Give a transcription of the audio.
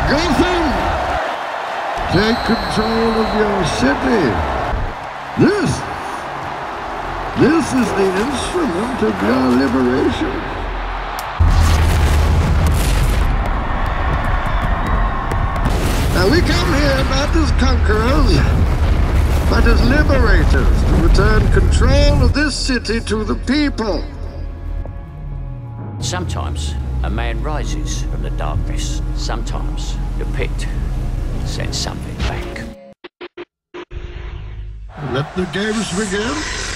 Gotham, take control of your city. This is the instrument of your liberation. Now we come here not as conquerors, but as liberators to return control of this city to the people. Sometimes a man rises from the darkness. Sometimes the pit sends something back. Let the games begin.